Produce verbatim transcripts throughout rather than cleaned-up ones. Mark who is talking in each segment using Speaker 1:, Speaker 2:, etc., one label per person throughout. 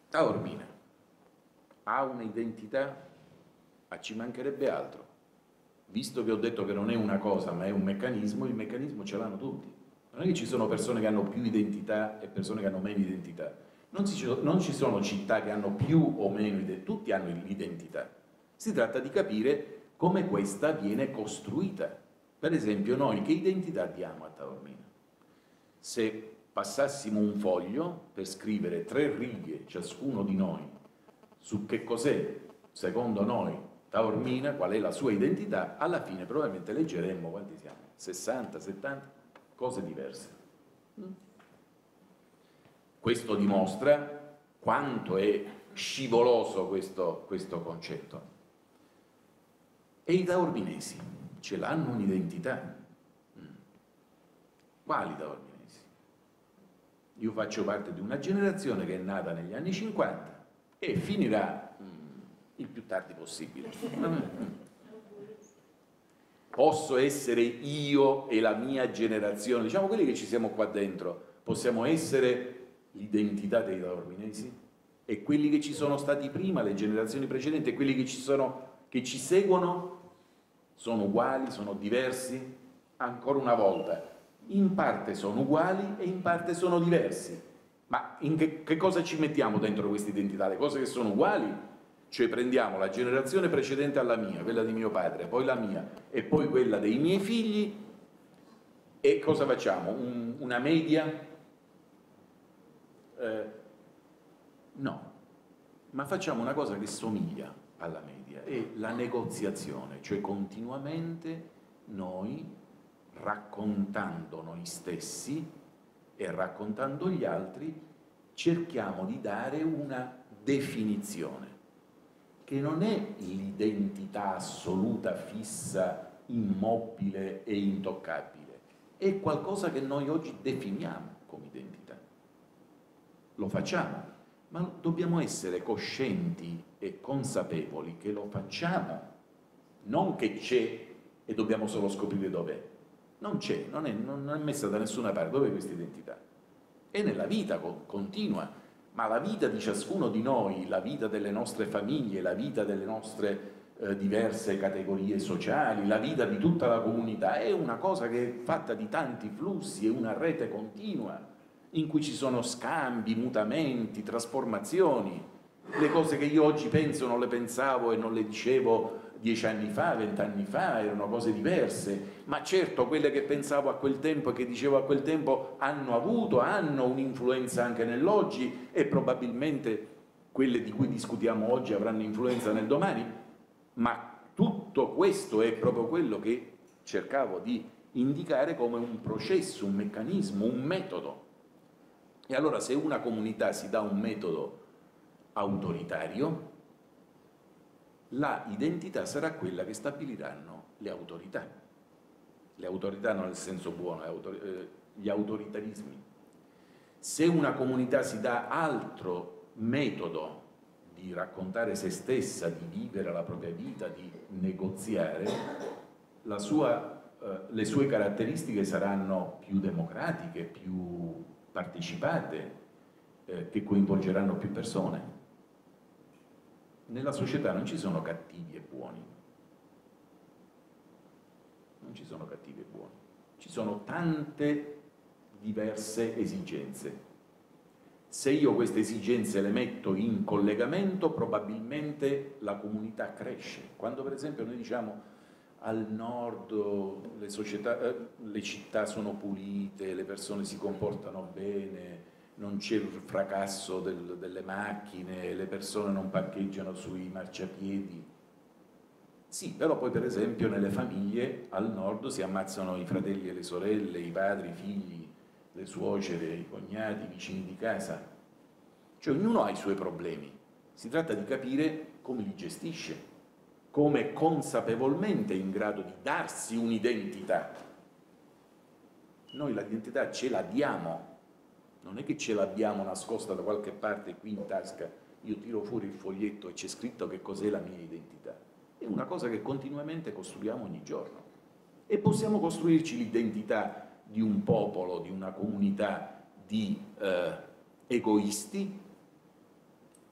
Speaker 1: Taormina ha un'identità? Ma ci mancherebbe altro. Visto che ho detto che non è una cosa ma è un meccanismo, il meccanismo ce l'hanno tutti. Non è che ci sono persone che hanno più identità e persone che hanno meno identità. Non, si, non ci sono città che hanno più o meno identità, tutti hanno l'identità. Si tratta di capire come questa viene costruita. Per esempio, noi che identità diamo a Taormina? Se passassimo un foglio per scrivere tre righe ciascuno di noi su che cos'è, secondo noi, Taormina, qual è la sua identità, alla fine probabilmente leggeremmo, quanti siamo? sessanta, settanta cose diverse. Questo dimostra quanto è scivoloso questo, questo concetto. E i taorminesi ce l'hanno un'identità? Quali taorminesi? Io faccio parte di una generazione che è nata negli anni cinquanta e finirà mh, il più tardi possibile. Posso essere io e la mia generazione, diciamo quelli che ci siamo qua dentro, possiamo essere l'identità dei taorminesi e quelli che ci sono stati prima, le generazioni precedenti, e quelli che ci, sono, che ci seguono sono uguali, sono diversi? Ancora una volta, in parte sono uguali e in parte sono diversi. Ma in che, che cosa ci mettiamo dentro questa identità? Le cose che sono uguali? Cioè prendiamo la generazione precedente alla mia, quella di mio padre, poi la mia e poi quella dei miei figli e cosa facciamo? Un, una media? Eh, no, ma facciamo una cosa che somiglia alla media, è la negoziazione, cioè continuamente noi raccontando noi stessi e raccontando gli altri cerchiamo di dare una definizione che non è l'identità assoluta, fissa, immobile e intoccabile, è qualcosa che noi oggi definiamo come identità. Lo facciamo, ma dobbiamo essere coscienti e consapevoli che lo facciamo, non che c'è e dobbiamo solo scoprire dov'è. Non c'è, non è, non è messa da nessuna parte. Dove è questa identità? È nella vita continua, ma la vita di ciascuno di noi, la vita delle nostre famiglie, la vita delle nostre eh, diverse categorie sociali, la vita di tutta la comunità è una cosa che è fatta di tanti flussi, è una rete continua in cui ci sono scambi, mutamenti, trasformazioni. Le cose che io oggi penso non le pensavo e non le dicevo dieci anni fa, vent'anni fa, erano cose diverse, ma certo quelle che pensavo a quel tempo e che dicevo a quel tempo hanno avuto, hanno un'influenza anche nell'oggi e probabilmente quelle di cui discutiamo oggi avranno influenza nel domani, ma tutto questo è proprio quello che cercavo di indicare come un processo, un meccanismo, un metodo. E allora se una comunità si dà un metodo autoritario, la identità sarà quella che stabiliranno le autorità. Le autorità non nel senso buono, gli autoritarismi. Se una comunità si dà altro metodo di raccontare se stessa, di vivere la propria vita, di negoziare, la sua, eh, le sue caratteristiche saranno più democratiche, più partecipate, eh, che coinvolgeranno più persone. Nella società non ci sono cattivi e buoni, non ci sono cattivi e buoni, ci sono tante diverse esigenze. Se io queste esigenze le metto in collegamento, probabilmente la comunità cresce. Quando per esempio noi diciamo al nord le, società, eh, le città sono pulite, le persone si comportano bene, non c'è il fracasso del, delle macchine, le persone non parcheggiano sui marciapiedi. Sì, però poi per esempio nelle famiglie al nord si ammazzano i fratelli e le sorelle, i padri, i figli, le suocere, i cognati, i vicini di casa. Cioè ognuno ha i suoi problemi. Si tratta di capire come li gestisce, come consapevolmente è in grado di darsi un'identità. Noi l'identità ce la diamo. Non è che ce l'abbiamo nascosta da qualche parte qui in tasca, io tiro fuori il foglietto e c'è scritto che cos'è la mia identità. È una cosa che continuamente costruiamo ogni giorno. E possiamo costruirci l'identità di un popolo, di una comunità di eh, egoisti,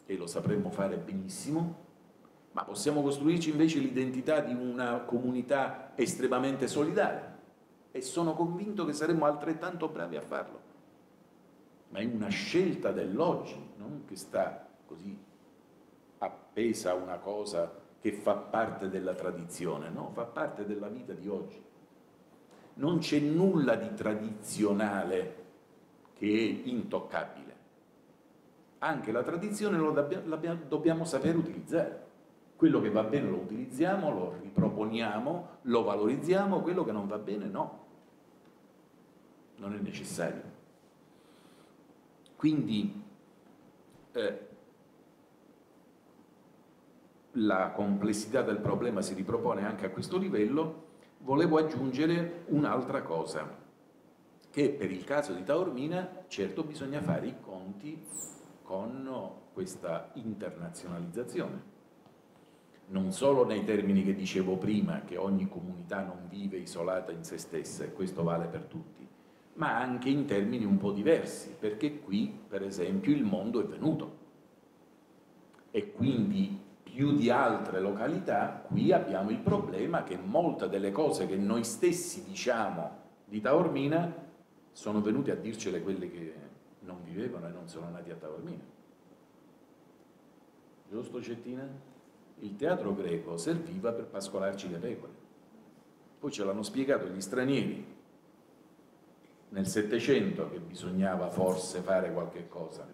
Speaker 1: e lo sapremmo fare benissimo, ma possiamo costruirci invece l'identità di una comunità estremamente solidale e sono convinto che saremmo altrettanto bravi a farlo. Ma è una scelta dell'oggi, non che sta così appesa a una cosa che fa parte della tradizione, no, fa parte della vita di oggi. Non c'è nulla di tradizionale che è intoccabile. Anche la tradizione lo dobbiamo saper utilizzare. Quello che va bene lo utilizziamo, lo riproponiamo, lo valorizziamo, quello che non va bene no. Non è necessario. Quindi eh, la complessità del problema si ripropone anche a questo livello. Volevo aggiungere un'altra cosa, che per il caso di Taormina certo bisogna fare i conti con questa internazionalizzazione, non solo nei termini che dicevo prima, che ogni comunità non vive isolata in se stessa, e questo vale per tutti, ma anche in termini un po' diversi, perché qui, per esempio, il mondo è venuto e quindi più di altre località qui abbiamo il problema che molte delle cose che noi stessi diciamo di Taormina sono venute a dircele quelle che non vivevano e non sono nati a Taormina. Giusto, Cettina? Il teatro greco serviva per pascolarci le pecore, poi ce l'hanno spiegato gli stranieri nel Settecento che bisognava forse fare qualche cosa.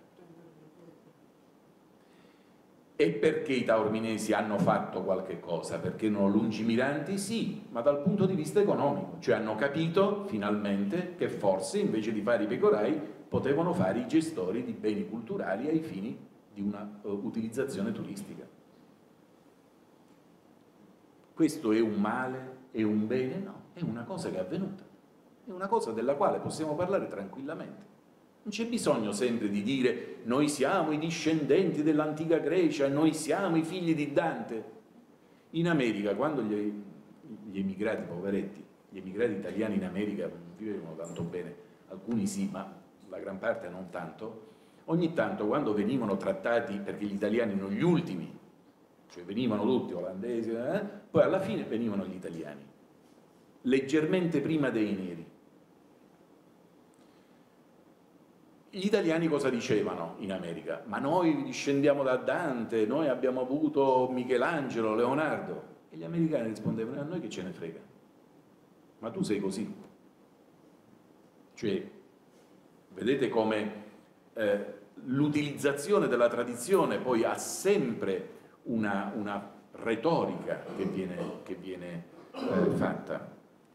Speaker 1: E perché i taorminesi hanno fatto qualche cosa? Perché erano lungimiranti? Sì, ma dal punto di vista economico, cioè hanno capito finalmente che forse invece di fare i pecorai potevano fare i gestori di beni culturali ai fini di una uh, utilizzazione turistica. Questo è un male? È un bene? No, è una cosa che è avvenuta, è una cosa della quale possiamo parlare tranquillamente. Non c'è bisogno sempre di dire noi siamo i discendenti dell'antica Grecia, noi siamo i figli di Dante. In America, quando gli, gli emigrati, poveretti, gli emigrati italiani in America non vivevano tanto bene, alcuni sì, ma la gran parte non tanto, ogni tanto quando venivano trattati, perché gli italiani erano gli ultimi, cioè venivano tutti olandesi, eh, poi alla fine venivano gli italiani, leggermente prima dei neri. Gli italiani cosa dicevano in America? Ma noi discendiamo da Dante, noi abbiamo avuto Michelangelo, Leonardo. E gli americani rispondevano, a noi che ce ne frega? Ma tu sei così. Cioè, vedete come eh, l'utilizzazione della tradizione poi ha sempre una, una retorica che viene, che viene eh, fatta.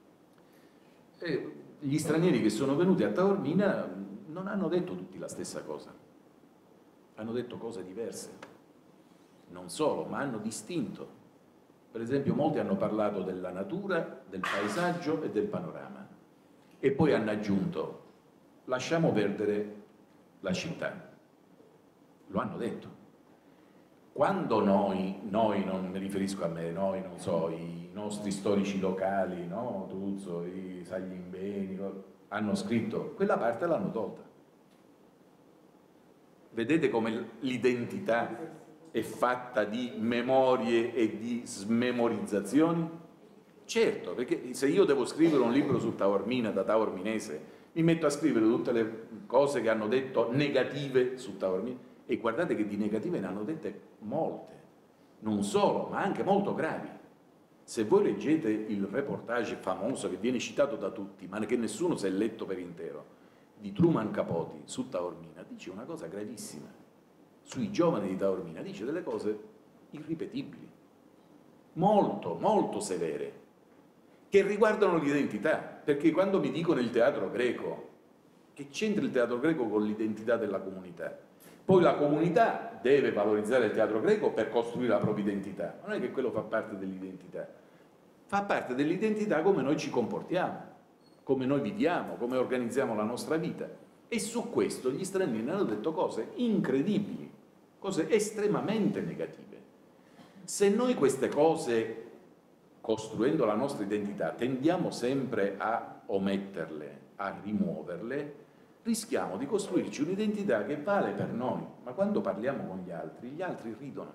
Speaker 1: E gli stranieri che sono venuti a Taormina non hanno detto tutti la stessa cosa, hanno detto cose diverse, non solo, ma hanno distinto. Per esempio molti hanno parlato della natura, del paesaggio e del panorama e poi hanno aggiunto lasciamo perdere la città, lo hanno detto. Quando noi, noi non mi riferisco a me, noi non so, i nostri storici locali, no? Tuzzo, i Saglimbeni, hanno scritto, quella parte l'hanno tolta. Vedete come l'identità è fatta di memorie e di smemorizzazioni? Certo, perché se io devo scrivere un libro su Taormina da taorminese, mi metto a scrivere tutte le cose che hanno detto negative su Taormina, e guardate che di negative ne hanno dette molte, non solo, ma anche molto gravi. Se voi leggete il reportage famoso che viene citato da tutti, ma che nessuno si è letto per intero, di Truman Capote su Taormina, dice una cosa gravissima. Sui giovani di Taormina dice delle cose irripetibili, molto, molto severe, che riguardano l'identità. Perché quando mi dicono il teatro greco, che c'entra il teatro greco con l'identità della comunità? Poi la comunità deve valorizzare il teatro greco per costruire la propria identità. Non è che quello fa parte dell'identità. Fa parte dell'identità come noi ci comportiamo, come noi viviamo, come organizziamo la nostra vita. E su questo gli stranieri hanno detto cose incredibili, cose estremamente negative. Se noi queste cose, costruendo la nostra identità, tendiamo sempre a ometterle, a rimuoverle, rischiamo di costruirci un'identità che vale per noi, ma quando parliamo con gli altri, gli altri ridono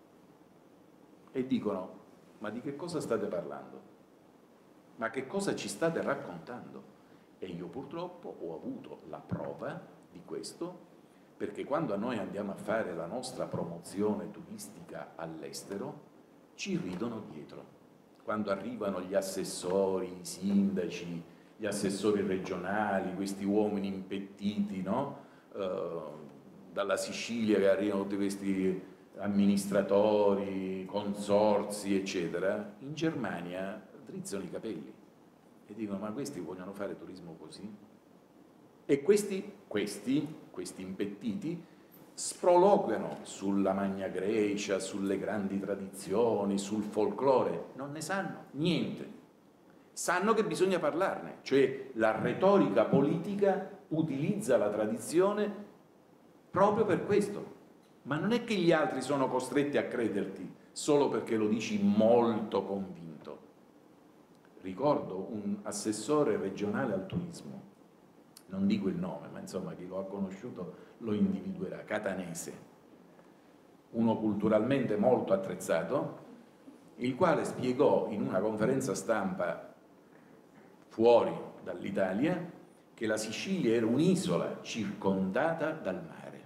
Speaker 1: e dicono: ma di che cosa state parlando? Ma che cosa ci state raccontando? E io purtroppo ho avuto la prova di questo, perché quando a noi andiamo a fare la nostra promozione turistica all'estero ci ridono dietro. Quando arrivano gli assessori, i sindaci, gli assessori regionali, questi uomini impettiti, no? Uh, dalla Sicilia, che arrivano tutti questi amministratori, consorzi, eccetera, in Germania drizzano i capelli e dicono: ma questi vogliono fare turismo così? E questi, questi, questi impettiti sproloquiano sulla Magna Grecia, sulle grandi tradizioni, sul folklore, non ne sanno niente. Sanno che bisogna parlarne, cioè la retorica politica utilizza la tradizione proprio per questo. Ma non è che gli altri sono costretti a crederti solo perché lo dici molto convinto. Ricordo un assessore regionale al turismo, non dico il nome, ma insomma chi lo ha conosciuto lo individuerà, catanese, uno culturalmente molto attrezzato, il quale spiegò in una conferenza stampa fuori dall'Italia che la Sicilia era un'isola circondata dal mare,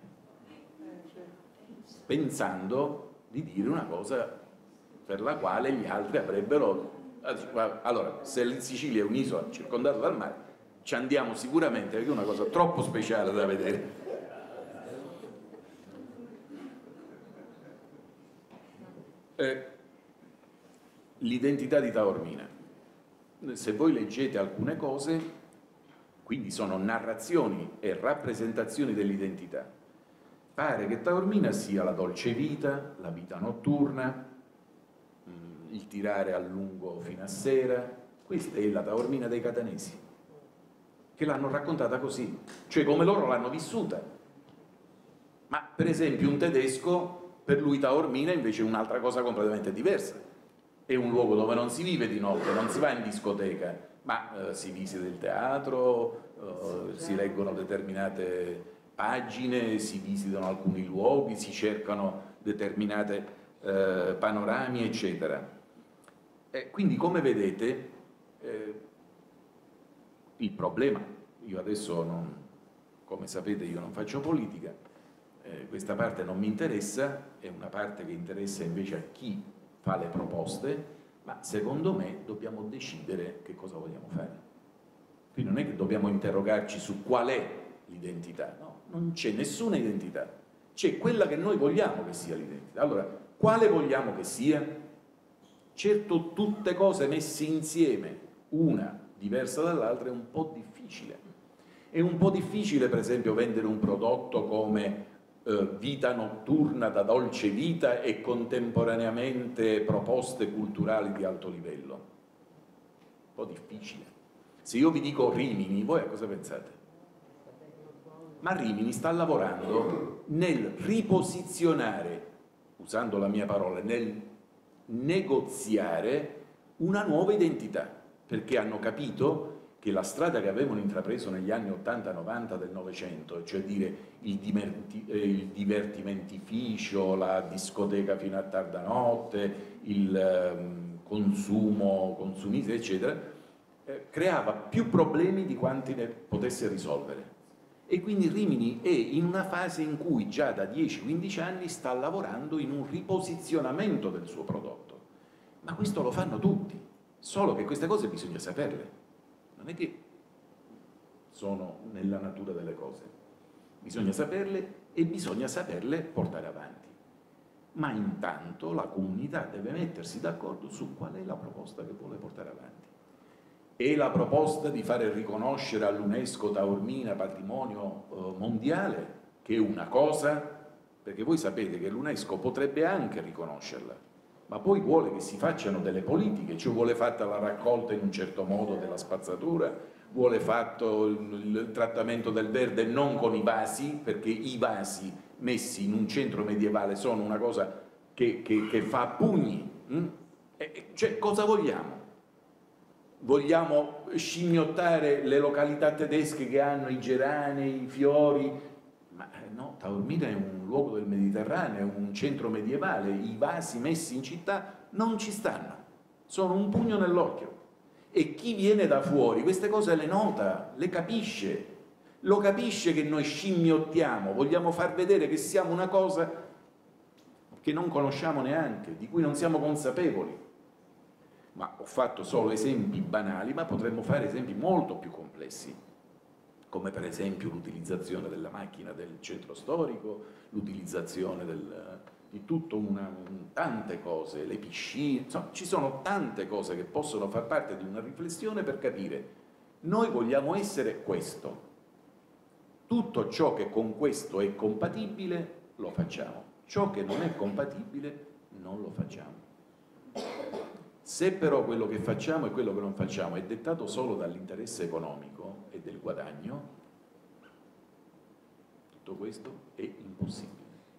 Speaker 1: pensando di dire una cosa per la quale gli altri avrebbero... Allora, se la Sicilia è un'isola circondata dal mare, ci andiamo sicuramente, perché è una cosa troppo speciale da vedere. Eh, l'identità di Taormina. Se voi leggete alcune cose, quindi sono narrazioni e rappresentazioni dell'identità, pare che Taormina sia la dolce vita, la vita notturna, il tirare a lungo fino a sera. Questa è la Taormina dei catanesi, che l'hanno raccontata così, cioè come loro l'hanno vissuta. Ma per esempio un tedesco, per lui Taormina invece è un'altra cosa completamente diversa. È un luogo dove non si vive di notte, non si va in discoteca, ma eh, si visita il teatro, eh, si leggono determinate pagine, si visitano alcuni luoghi, si cercano determinate eh, panorami, eccetera. E quindi, come vedete, eh, il problema, io adesso, non, come sapete, io non faccio politica, eh, questa parte non mi interessa, è una parte che interessa invece a chi fa le proposte, ma secondo me dobbiamo decidere che cosa vogliamo fare. Quindi non è che dobbiamo interrogarci su qual è l'identità, no? Non c'è nessuna identità, c'è quella che noi vogliamo che sia l'identità. Allora, quale vogliamo che sia? Certo, tutte cose messe insieme, una diversa dall'altra, è un po' difficile. È un po' difficile, per esempio, vendere un prodotto come eh, vita notturna da dolce vita e contemporaneamente proposte culturali di alto livello. Un po' difficile. Se io vi dico Rimini, voi a cosa pensate? Ma Rimini sta lavorando nel riposizionare, usando la mia parola, nel negoziare una nuova identità, perché hanno capito che la strada che avevano intrapreso negli anni ottanta novanta del Novecento, cioè dire il, diverti, eh, il divertimentificio, la discoteca fino a tarda notte, il eh, consumo, consumismo, eccetera, eh, creava più problemi di quanti ne potesse risolvere. E quindi Rimini è in una fase in cui già da dieci quindici anni sta lavorando in un riposizionamento del suo prodotto. Ma questo lo fanno tutti, solo che queste cose bisogna saperle. Non è che sono nella natura delle cose. Bisogna saperle e bisogna saperle portare avanti. Ma intanto la comunità deve mettersi d'accordo su qual è la proposta che vuole portare avanti. E la proposta di fare riconoscere all'UNESCO Taormina patrimonio eh, mondiale, che è una cosa, perché voi sapete che l'UNESCO potrebbe anche riconoscerla, ma poi vuole che si facciano delle politiche, cioè vuole fatta la raccolta in un certo modo della spazzatura, vuole fatto il, il trattamento del verde non con i vasi, perché i vasi messi in un centro medievale sono una cosa che, che, che fa a pugni. Hm? E, cioè, cosa vogliamo? vogliamo scimmiottare le località tedesche che hanno i geranei, i fiori, ma no, Taormina è un luogo del Mediterraneo, è un centro medievale, i vasi messi in città non ci stanno, sono un pugno nell'occhio, e chi viene da fuori queste cose le nota, le capisce, lo capisce che noi scimmiottiamo, vogliamo far vedere che siamo una cosa che non conosciamo neanche, di cui non siamo consapevoli. Ma ho fatto solo esempi banali, ma potremmo fare esempi molto più complessi, come per esempio l'utilizzazione della macchina del centro storico, l'utilizzazione del, di tutto una, tante cose, le piscine, insomma, ci sono tante cose che possono far parte di una riflessione per capire, noi vogliamo essere questo, tutto ciò che con questo è compatibile lo facciamo, ciò che non è compatibile non lo facciamo. Se però quello che facciamo e quello che non facciamo è dettato solo dall'interesse economico e del guadagno, tutto questo è impossibile.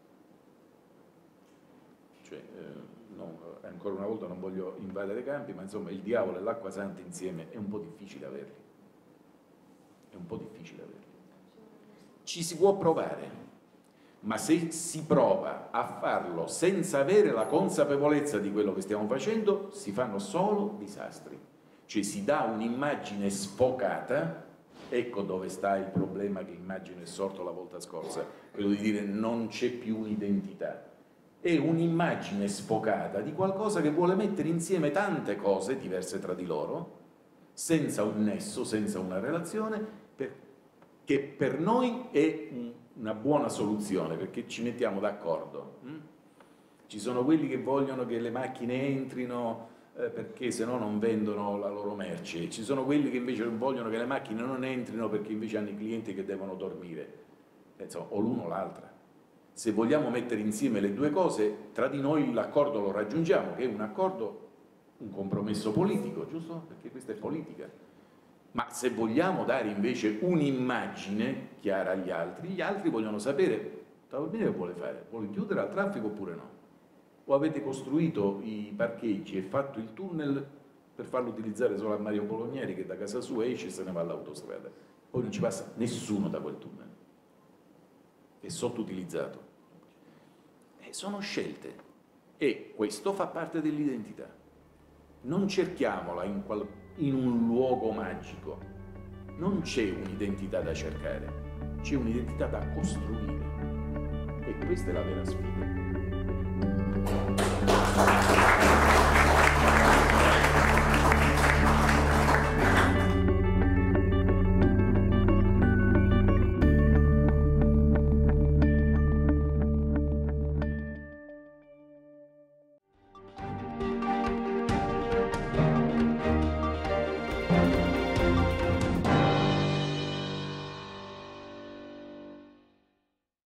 Speaker 1: Cioè, eh, no, ancora una volta non voglio invadere campi, ma insomma il diavolo e l'acqua santa insieme è un po' difficile averli. È un po' difficile averli. Ci si può provare, ma se si prova a farlo senza avere la consapevolezza di quello che stiamo facendo, si fanno solo disastri. Cioè si dà un'immagine sfocata, ecco dove sta il problema che immagino è sorto la volta scorsa, quello di dire non c'è più un'identità. È un'immagine sfocata di qualcosa che vuole mettere insieme tante cose diverse tra di loro, senza un nesso, senza una relazione, per, che per noi è un una buona soluzione, perché ci mettiamo d'accordo. Ci sono quelli che vogliono che le macchine entrino eh, perché se no non vendono la loro merce, ci sono quelli che invece vogliono che le macchine non entrino perché invece hanno i clienti che devono dormire. Insomma, o l'uno o l'altra. Se vogliamo mettere insieme le due cose, tra di noi l'accordo lo raggiungiamo, che è un accordo, un compromesso politico, giusto? Perché questa è politica. Ma se vogliamo dare invece un'immagine chiara agli altri, gli altri vogliono sapere, Taormina che vuole fare? Vuole chiudere al traffico oppure no? O avete costruito i parcheggi e fatto il tunnel per farlo utilizzare solo a Mario Bologneri che da casa sua esce e se ne va all'autostrada? Poi non ci passa nessuno da quel tunnel, è sottoutilizzato. E sono scelte e questo fa parte dell'identità. Non cerchiamola in qualche in un luogo magico, non c'è un'identità da cercare, c'è un'identità da costruire e questa è la vera sfida.